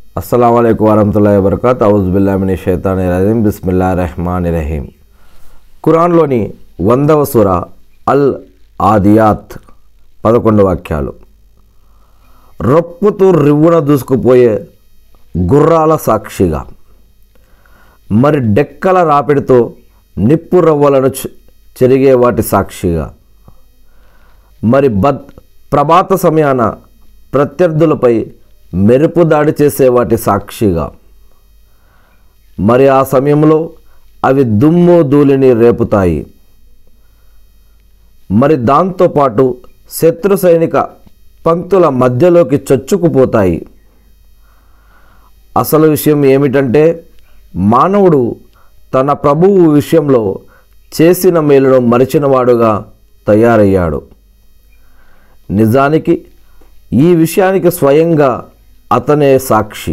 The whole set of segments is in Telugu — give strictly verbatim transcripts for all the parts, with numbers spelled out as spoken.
अस्सलामु अलैकुम वरहमतुल्लाहि वबरकातुहू औज़ु बिल्लाहि मिनश शैतानिर रजीम बिस्मिल्लाहिर रहमानिर रहीम। ఖురాన్లోని వందవ సూర అల్ ఆదియాత్ పదకొండు వాక్యాలు. రొప్పుతూ రివ్వున దూసుకుపోయే గుర్రాల సాక్షిగా, మరి డెక్కల రాపిడితో నిప్పు రవ్వలను చెరిగే వాటి సాక్షిగా, మరి బద్ ప్రభాత సమయాన ప్రత్యర్థులపై మెరుపు దాడి చేసే వాటి సాక్షిగా, మరి ఆ సమయంలో అవి దుమ్ము ధూళిని రేపుతాయి. మరి దాంతోపాటు శత్రు సైనిక పంక్తుల మధ్యలోకి చొచ్చుకుపోతాయి. అసలు విషయం ఏమిటంటే, మానవుడు తన ప్రభువు విషయంలో చేసిన మేలును మరిచినవాడుగా తయారయ్యాడు. నిజానికి ఈ విషయానికి స్వయంగా అతనే సాక్షి.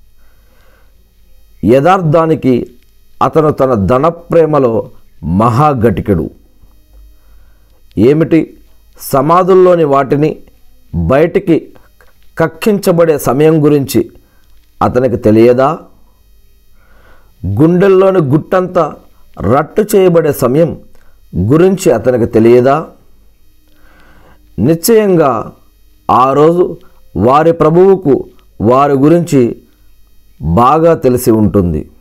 యథార్థానికి అతను తన ధన ప్రేమలో మహాగటికుడు. ఏమిటి, సమాధుల్లోని వాటిని బయటికి కక్కించబడే సమయం గురించి అతనికి తెలియదా? గుండెల్లోని గుట్టంతా రట్టు చేయబడే సమయం గురించి అతనికి తెలియదా? నిశ్చయంగా ఆ రోజు వారి ప్రభువుకు వారి గురించి బాగా తెలిసి ఉంటుంది.